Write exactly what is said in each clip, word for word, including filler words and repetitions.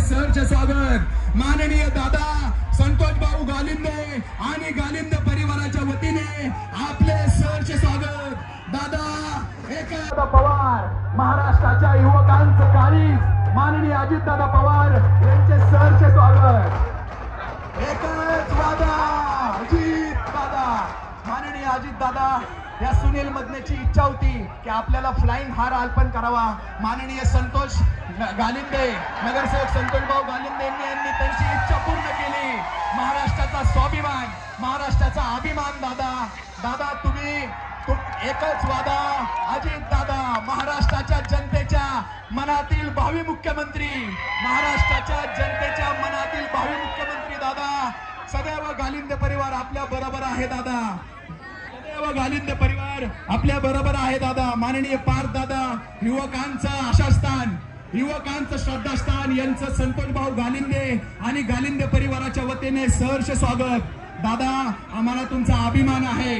सहर्ष स्वागत माननीय दादा संतोष भाऊ गालिंदे आणि गालिंदे परिवाराच्या वतीने आपले सहर्ष स्वागत. दादा एक पवार महाराष्ट्राच्या युवकांचं काळीज माननीय अजितदादा पवार यांचे सहर्ष स्वागत. एकच वादा अजित दादा. माननीय अजित दादा या सुनील मदनेची इच्छा होती की आपल्याला फ्लाइंग हार अर्पण करावा. माननीय संतोष गालिंदे नगरसेवक संतोष भाऊ गालिंदे यांनी त्यांची इच्छा पूर्ण केली. महाराष्ट्राचा स्वाभिमान महाराष्ट्राचा अभिमान दादा. दादा तुम्ही एकच वादा अजित दादा महाराष्ट्राच्या जनतेच्या मनातील भावी मुख्यमंत्री महाराष्ट्राच्या जनतेच्या मनातील भावी मुख्यमंत्री दादा. सदैव गालिंदे परिवार आपल्या बरोबर आहे दादा. सदैव गालिंदे परिवार आपल्या बरोबर आहे दादा. माननीय पार्थ दादा युवकांचं आशास्थान युवकांचं श्रद्धास्थान यांचं संतोष भाऊ गालिंदे आणि गालिंदे परिवाराच्या वतीने सहर्ष स्वागत. दादा आम्हाला तुमचा अभिमान आहे.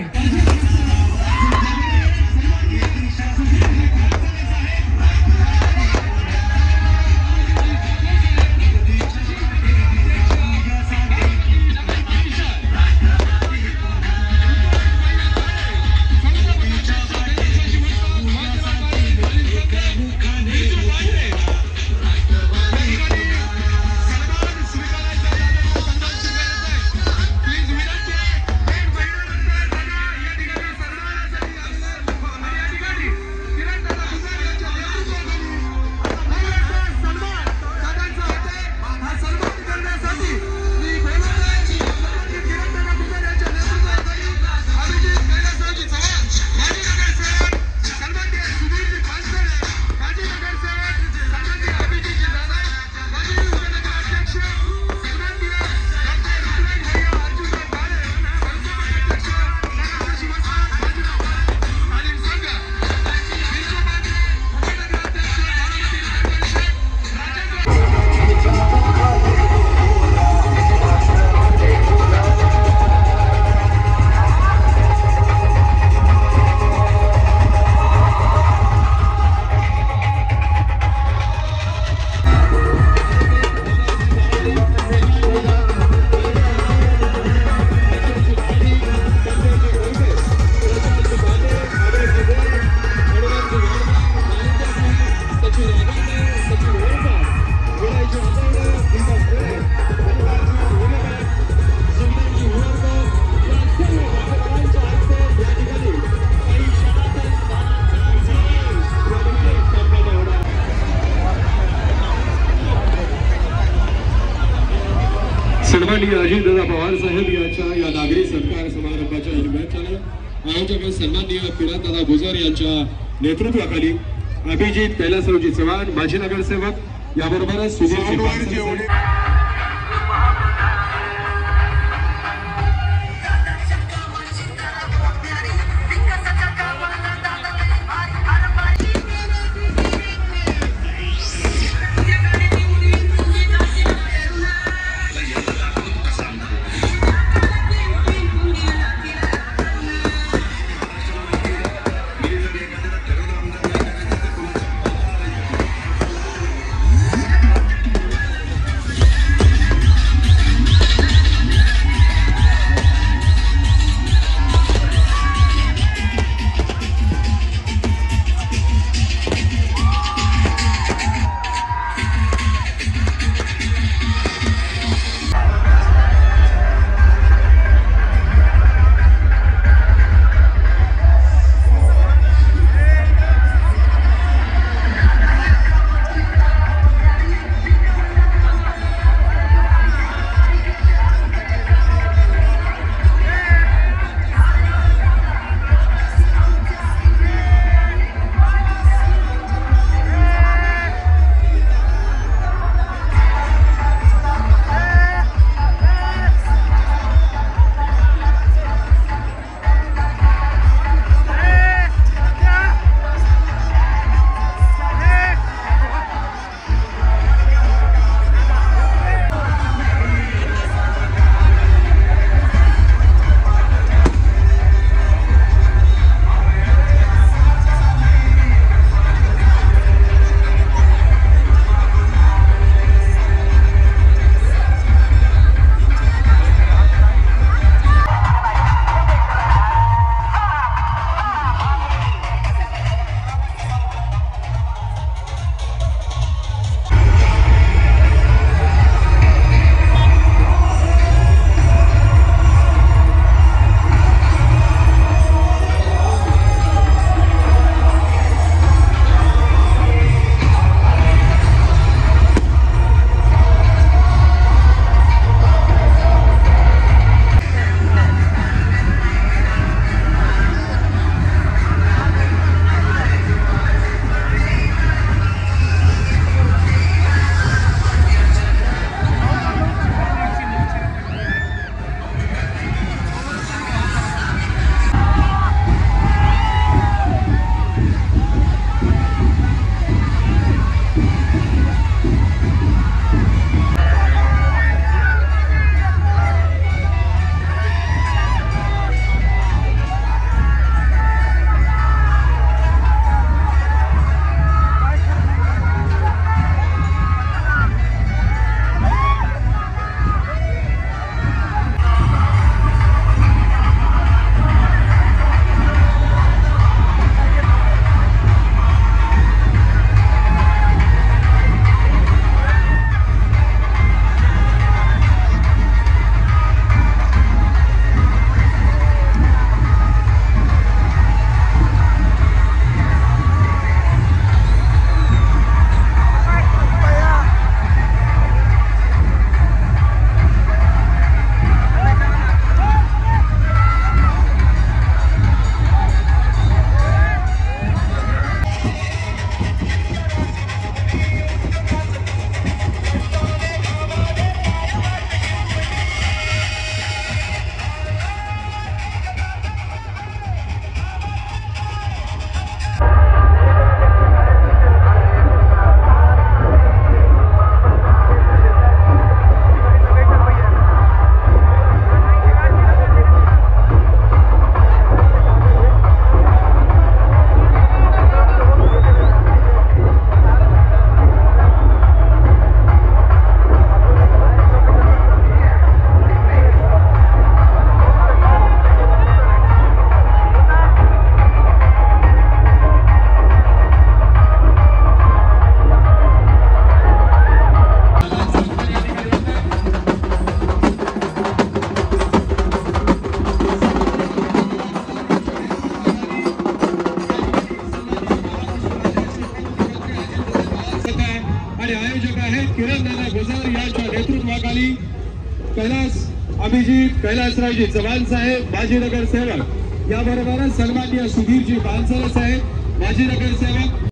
सन्माननीय अजितदादा पवार साहेब यांच्या या नागरी सत्कार समारंभाच्या निमित्तानं आयोजक सन्माननीय किरणदादा गुजर यांच्या नेतृत्वाखाली अभिजित कैलासरावजी चव्हाण माजी नगरसेवक याबरोबरच सुधीर आणि आयोजक आहेत किरणदादा गुजर यांच्या नेतृत्वाखाली कैलास अभिजित कैलासरावजी चव्हाण साहेब माजी नगरसेवक, याबरोबरच सन्माननीय सुधीरजी पानसरे साहेब माजी नगरसेवक.